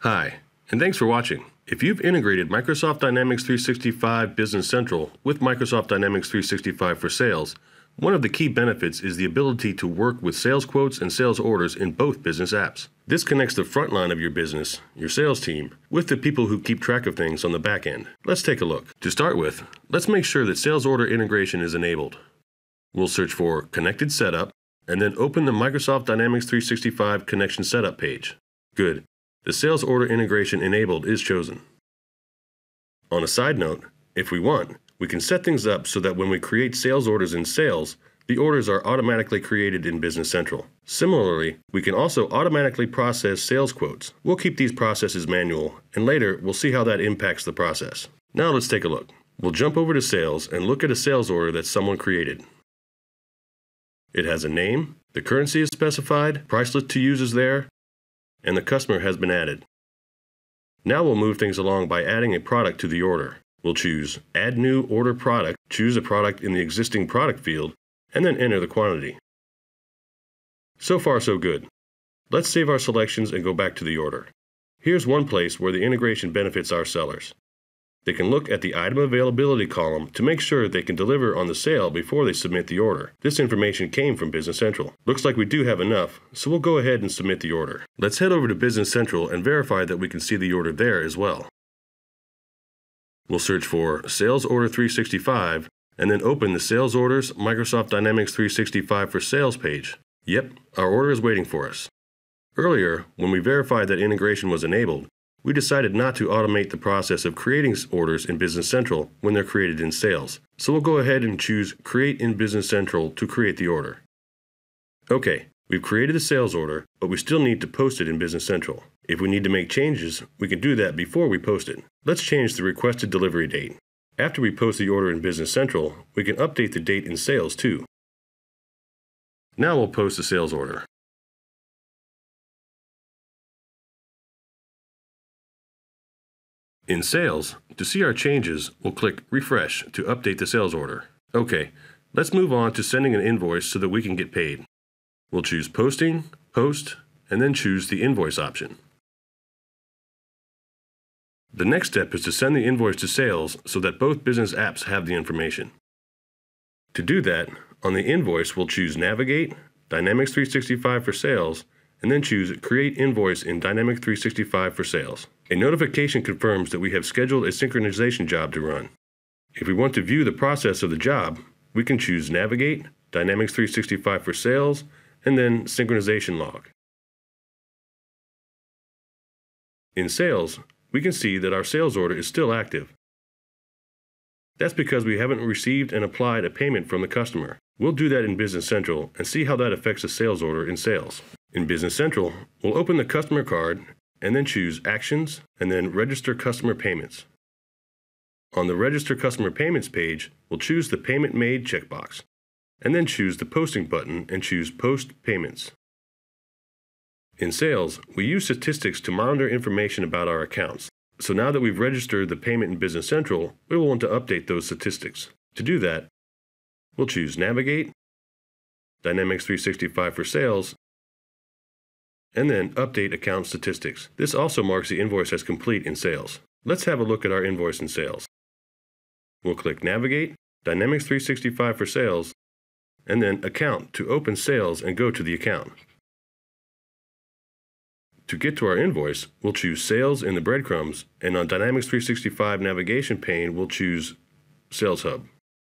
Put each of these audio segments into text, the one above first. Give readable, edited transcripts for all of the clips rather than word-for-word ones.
Hi, and thanks for watching. If you've integrated Microsoft Dynamics 365 Business Central with Microsoft Dynamics 365 for Sales, one of the key benefits is the ability to work with sales quotes and sales orders in both business apps. This connects the front line of your business, your sales team, with the people who keep track of things on the back end. Let's take a look. To start with, let's make sure that sales order integration is enabled. We'll search for Connected Setup, and then open the Microsoft Dynamics 365 Connection Setup page. Good. The sales order integration enabled is chosen. On a side note, if we want, we can set things up so that when we create sales orders in Sales, the orders are automatically created in Business Central. Similarly, we can also automatically process sales quotes. We'll keep these processes manual, and later we'll see how that impacts the process. Now let's take a look. We'll jump over to Sales and look at a sales order that someone created. It has a name, the currency is specified, price list to use is there, and the customer has been added. Now we'll move things along by adding a product to the order. We'll choose Add New Order Product, choose a product in the existing product field, and then enter the quantity. So far so good. Let's save our selections and go back to the order. Here's one place where the integration benefits our sellers. They can look at the item availability column to make sure they can deliver on the sale before they submit the order. This information came from Business Central. Looks like we do have enough, so we'll go ahead and submit the order. Let's head over to Business Central and verify that we can see the order there as well. We'll search for Sales Order 365 and then open the Sales Orders Microsoft Dynamics 365 for Sales page. Yep, our order is waiting for us. Earlier, when we verified that integration was enabled, we decided not to automate the process of creating orders in Business Central when they're created in Sales. So we'll go ahead and choose Create in Business Central to create the order. Okay, we've created the sales order, but we still need to post it in Business Central. If we need to make changes, we can do that before we post it. Let's change the requested delivery date. After we post the order in Business Central, we can update the date in Sales too. Now we'll post the sales order. In Sales, to see our changes, we'll click Refresh to update the sales order. Okay, let's move on to sending an invoice so that we can get paid. We'll choose Posting, Post, and then choose the Invoice option. The next step is to send the invoice to Sales so that both business apps have the information. To do that, on the invoice we'll choose Navigate, Dynamics 365 for Sales, and then choose Create Invoice in Dynamics 365 for Sales. A notification confirms that we have scheduled a synchronization job to run. If we want to view the process of the job, we can choose Navigate, Dynamics 365 for Sales, and then Synchronization Log. In Sales, we can see that our sales order is still active. That's because we haven't received and applied a payment from the customer. We'll do that in Business Central and see how that affects a sales order in Sales. In Business Central, we'll open the customer card and then choose Actions and then Register Customer Payments. On the Register Customer Payments page, we'll choose the Payment Made checkbox and then choose the Posting button and choose Post Payments. In Sales, we use statistics to monitor information about our accounts. So now that we've registered the payment in Business Central, we will want to update those statistics. To do that, we'll choose Navigate, Dynamics 365 for Sales, and then Update Account Statistics. This also marks the invoice as complete in Sales. Let's have a look at our invoice in Sales. We'll click Navigate, Dynamics 365 for Sales, and then Account to open Sales and go to the account. To get to our invoice, we'll choose Sales in the breadcrumbs, and on Dynamics 365 navigation pane, we'll choose Sales Hub.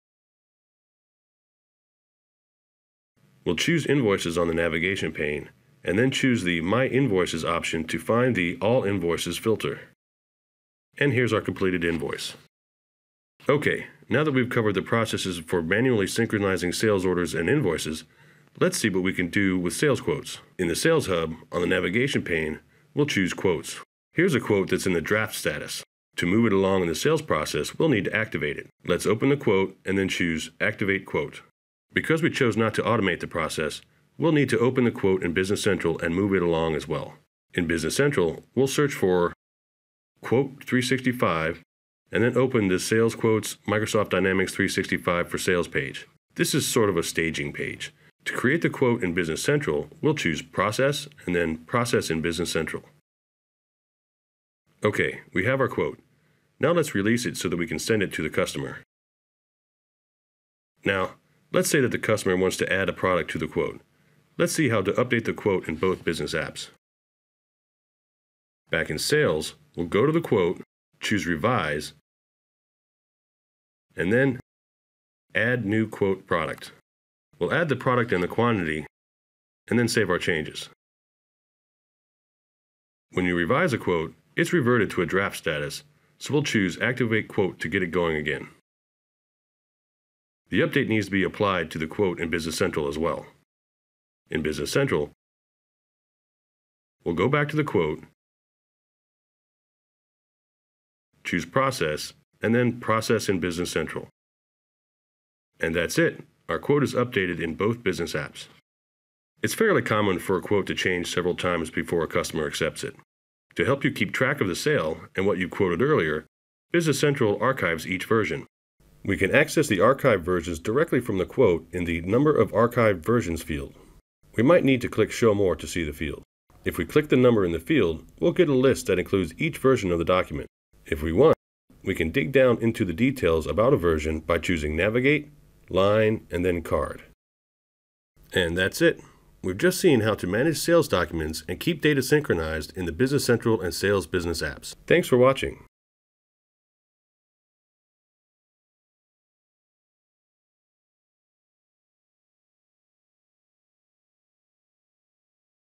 We'll choose Invoices on the navigation pane, and then choose the My Invoices option to find the All Invoices filter. And here's our completed invoice. Okay, now that we've covered the processes for manually synchronizing sales orders and invoices, let's see what we can do with sales quotes. In the Sales Hub, on the navigation pane, we'll choose Quotes. Here's a quote that's in the draft status. To move it along in the sales process, we'll need to activate it. Let's open the quote and then choose Activate Quote. Because we chose not to automate the process, we'll need to open the quote in Business Central and move it along as well. In Business Central, we'll search for Quote 365 and then open the Sales Quotes Microsoft Dynamics 365 for Sales page. This is sort of a staging page. To create the quote in Business Central, we'll choose Process and then Process in Business Central. Okay, we have our quote. Now let's release it so that we can send it to the customer. Now, let's say that the customer wants to add a product to the quote. Let's see how to update the quote in both business apps. Back in Sales, we'll go to the quote, choose Revise, and then Add New Quote Product. We'll add the product and the quantity, and then save our changes. When you revise a quote, it's reverted to a draft status, so we'll choose Activate Quote to get it going again. The update needs to be applied to the quote in Business Central as well. In Business Central, we'll go back to the quote, choose Process, and then Process in Business Central. And that's it. Our quote is updated in both business apps. It's fairly common for a quote to change several times before a customer accepts it. To help you keep track of the sale and what you quoted earlier, Business Central archives each version. We can access the archived versions directly from the quote in the Number of Archived Versions field. We might need to click Show More to see the field. If we click the number in the field, we'll get a list that includes each version of the document. If we want, we can dig down into the details about a version by choosing Navigate, Line, and then Card. And that's it. We've just seen how to manage sales documents and keep data synchronized in the Business Central and Sales Business apps. Thanks for watching.